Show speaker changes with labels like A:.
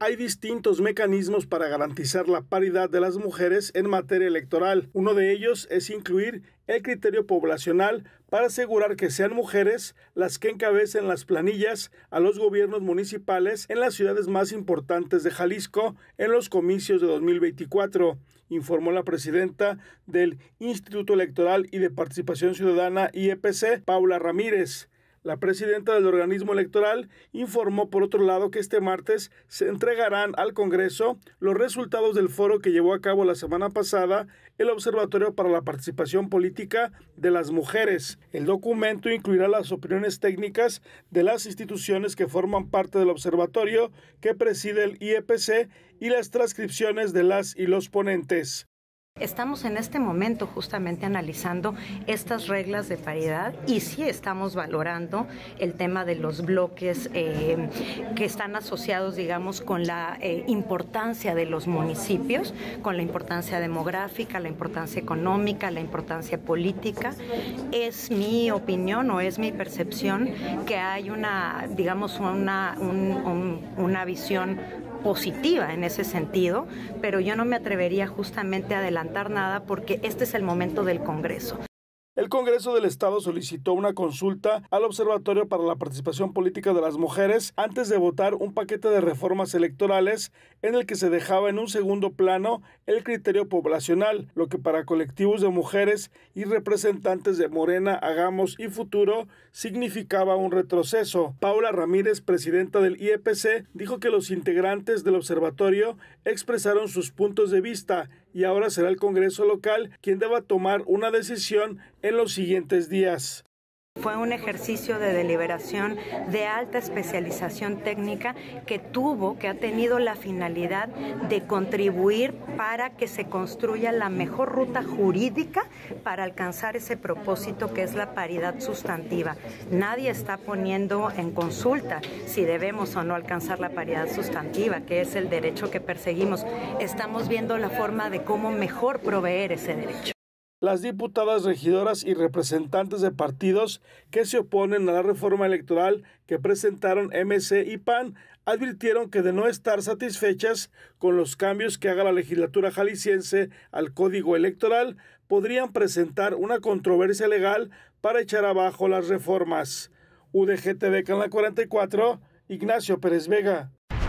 A: Hay distintos mecanismos para garantizar la paridad de las mujeres en materia electoral. Uno de ellos es incluir el criterio poblacional para asegurar que sean mujeres las que encabecen las planillas a los gobiernos municipales en las ciudades más importantes de Jalisco en los comicios de 2024, informó la presidenta del Instituto Electoral y de Participación Ciudadana IEPC, Paula Ramírez. La presidenta del organismo electoral informó por otro lado que este martes se entregarán al Congreso los resultados del foro que llevó a cabo la semana pasada el Observatorio para la Participación Política de las Mujeres. El documento incluirá las opiniones técnicas de las instituciones que forman parte del observatorio que preside el IEPC y las transcripciones de las y los ponentes.
B: Estamos en este momento justamente analizando estas reglas de paridad y sí estamos valorando el tema de los bloques que están asociados, digamos, con la importancia de los municipios, con la importancia demográfica, la importancia económica, la importancia política. Es mi opinión o es mi percepción que hay una, digamos, una visión positiva en ese sentido, pero yo no me atrevería justamente a adelantar nada porque este es el momento del Congreso.
A: El Congreso del Estado solicitó una consulta al Observatorio para la Participación Política de las Mujeres antes de votar un paquete de reformas electorales en el que se dejaba en un segundo plano el criterio poblacional, lo que para colectivos de mujeres y representantes de Morena, Hagamos y Futuro significaba un retroceso. Paula Ramírez, presidenta del IEPC, dijo que los integrantes del observatorio expresaron sus puntos de vista y ahora será el Congreso local quien deba tomar una decisión en los siguientes días.
B: Fue un ejercicio de deliberación de alta especialización técnica que ha tenido la finalidad de contribuir para que se construya la mejor ruta jurídica para alcanzar ese propósito que es la paridad sustantiva. Nadie está poniendo en consulta si debemos o no alcanzar la paridad sustantiva, que es el derecho que perseguimos. Estamos viendo la forma de cómo mejor proveer ese derecho.
A: Las diputadas, regidoras y representantes de partidos que se oponen a la reforma electoral que presentaron MC y PAN advirtieron que de no estar satisfechas con los cambios que haga la legislatura jalisciense al Código Electoral, podrían presentar una controversia legal para echar abajo las reformas. UDG TV Canal 44, Ignacio Pérez Vega.